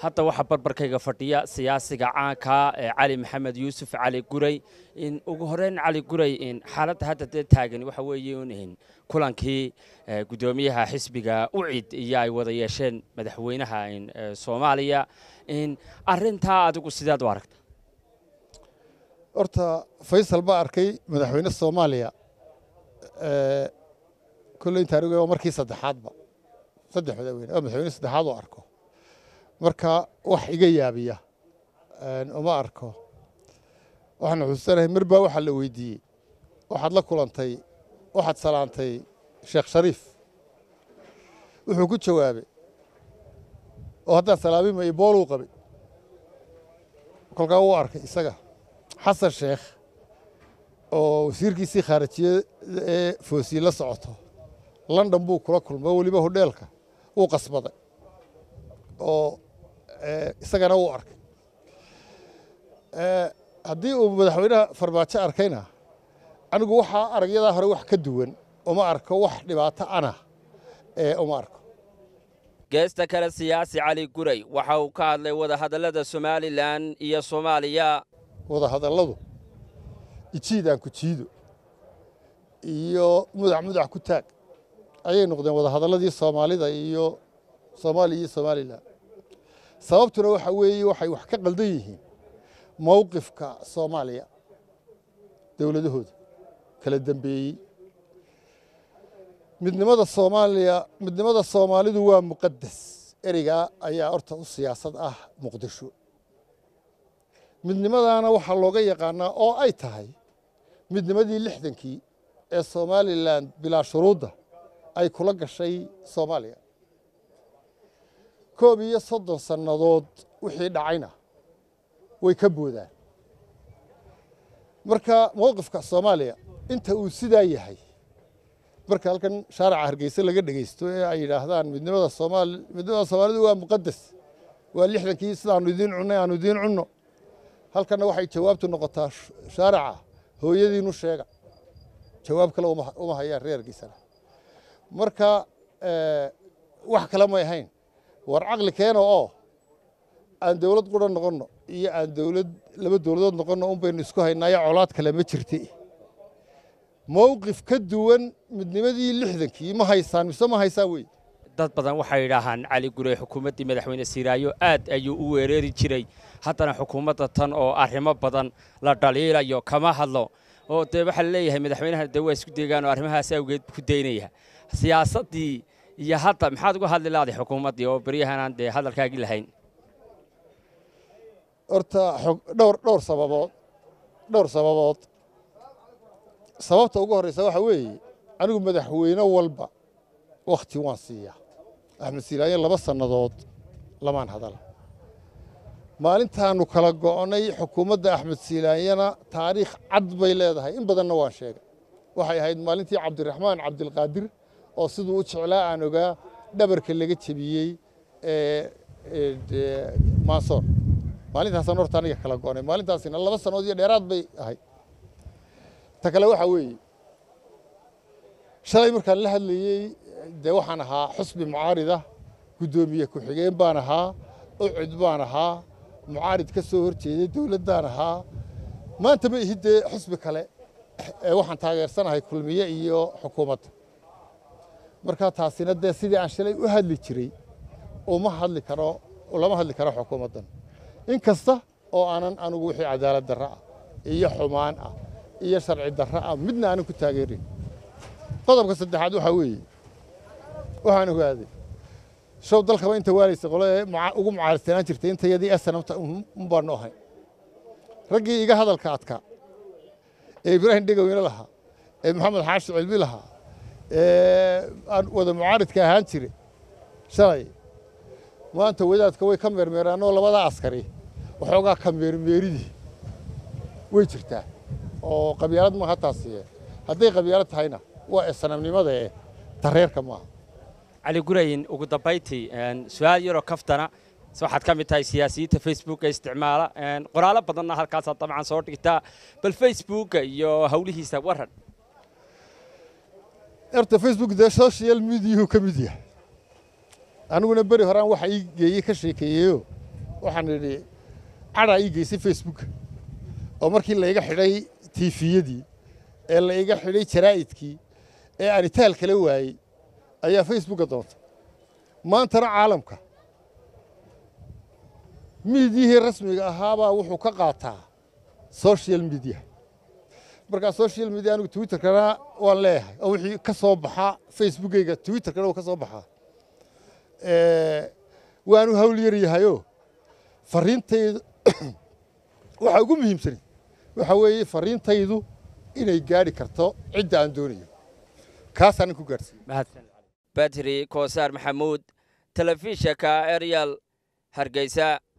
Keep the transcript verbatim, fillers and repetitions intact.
hadda waxa barbarkayga fadhiya siyaasiga caanka ee Cali Maxamed Yuusuf Cali Guray in ugu horeen Cali Guray in xaaladda hadda taagan waxa weeye in kulankii gudoomiyaha xisbiga U C I D iyo ay wada yeesheen madaxweynaha in Soomaaliya in arinta adigu sidaad u aragtaa horta Faysal ba arkay madaxweynaha Soomaaliya ee kulay taariikh markii saddexaad ba saddex madaxweyne oo madaxweynaha saddexaad oo arko marka wax iga yaabiya aan uma arko waxaan xusuusanahay marba waxa la weydiiyay waxaad la kulantay waxaad salaantay Sheekh Shariif wuxuu ku jawaabay oo hadda salaamay ma ibool u qabay kolka uu arkay isaga Xasan Sheekh oo wasiirkiisii khaarijiye ee Foosi la socoto London buu kula kulmay waliba hoteelka uu qasbaday oo isagana uu arkay ee hadii uu madaxweynaha Farmaajo arkayna anigu waxa aragyada hore wax ka duwan uma arko wax dhibaato ana ee uma arko geesta kale siyaasi Cali Guray waxa uu ka hadlay wada hadallada Somaliland iyo Soomaaliya wada hadalladu ijiidaan ku jiido iyo mudac mudac ku taag ayay noqdeen wada hadalladii Soomaalida iyo Soomaaliya iyo Somaliland sababtuna waxa weeye waxay wax ka qaldan yihiin mowqifka Soomaaliya dawladahooda kala dambeeyay midnimada Soomaaliya midnimada Soomaalidu waa muqaddas eriga ayaa horta u siyaasad ah Muqdisho midnimadana waxa looga yaqaanaa oo ay tahay midnimadii lixdankii ee Somaliland bilaa shuruuda ay kula gashay Soomaaliya koob iyo soddon sanadood wixii dhacayna way ka boodaan marka mowqifka Soomaaliya inta uu sidaa yahay marka halkan shaarica Hargeysa laga dhageysto ee ay yiraahdaan midnimada Soomaali midnimada Soomaalidu waa muqaddas waa lixdankii sidaan idin cunay aan idin cunno halkana waxay jawaabtu noqotaa shaarica hooyadiinu sheega jawaab kale uma hayaan reerkiisa marka ee wax kale ma ahayn war aqli keeno oo aan dawlad quran noqono iyo aan dawlad laba dawladood noqono un baynu isku haynaa colaad kale ma jirtay mowqif ka duwan midnimadii lixdankii ma haysaan mise ma haysaan way dad badan waxay yiraahdaan Cali Guray xukuumadii madaxweyne Siiraayo aad ayuu u weerari jiray haddana xukuumadda tan oo arrimo badan la dhaliilayo kama hadlo oo dee waxa leeyahay madaxweynaha dawaa isku deegaan oo arrimahaas awgeed ku deynaya siyaasadii iyo hadda maxaad uga hadli lahayd xukuumadii oo bariyahan aan dee hadalkaagi lahayn horta dhowr dhowr sababood dhowr sababood sababta ugu horeysa waxa weeye anigu madaxweyne walba waqti waan siiyaa Axmed Siiraayo laba sanadood lamaan hadal maalintaanu kala go'nay xukuumadda Axmed Siiraayana taariikh cad bay leedahay in badanna waan sheegay waxay ahayd maalintii Cabdiraxmaan Cabdilqaadir oo sidoo u jeclaa aan ogaa dhabarka laga jabiyay ee Mansoor maalintaas aan horta aniga kala go'nay maalintaasina laba sanadood iyo dheeraad bay ahayd ta kale waxa weeye shalay markaan la hadlayay dee waxaan ahaa xusbi mucaarida gudoomiye ku xigeen baan ahaa oo cid baan ahaa mucaarid ka soo horjeeday dawladdan ahaa maanta ma ihidee xusbi kale ee waxaan taageersanahay kulmiye iyo xukuumadda marka taasina dee sidii aan shalay u hadli jiray uma hadli karo lama hadli karo xukuumaddan inkasta oo aanan anigu wixii cadaalad darro ah iyo xumaan ah iyo sharci darro ah midna aanan ku taageerin qodobka saddexaad waxa weeye waxaan ogaaday show dalkaba inta waalaysa qolo ee ugu mucaaradsanaan jirtay intayadii asanamta un baan ahay raggii iga hadalka adka ee Ibrahim Dhegaweyne lahaa ee Maxamed Xaashi Cilmi lahaa ee aan wada mucaaradka ahaan jiray shalay maanta wadaadka way ka meermeeraan oo labada askari waxoogaa ka meermeeridii way jirtaa oo qabyaalad ma hataasiye hadday qabyaalad tahayna waa islaamnimada ee tareerka ma Cali Guray ugu dambeeyay su'aal yaro kaftana waxaad ka mid tahay siyaasiyiinta Facebook ee isticmaala qoraalo badanna halkaas dabcan soo dhigtaa bal Facebook iyo hawlihiisa waran erta Facebook de social media ka mid yahay aniguna bari horaan waxa ii geeyay ka sheekeeyo waxaan idhi cadhaa ii geysay facebook oo markii layga xidhay tiifiyadii ee layga xidhay jaraa'idkii ee aan itaal kala waayey ayaa facebooka doontay maantana caalamka miidiyihii rasmiga ahaabaa wuxuu ka qaataa social media markaa social media anigu twitterkana waan leeyahay oo wixii ka soo baxaa facebookayga twitterkana uu ka soo baxaa waanu hawl yar yahayoo fariintaydu waxa ugu muhiimsan waxa weeye fariintaydu inay gaari karto cidda aan doonayo kaasaan ku gaarsiin Badri Koosar Maxamuud telefishinka Ariel Hargeysa.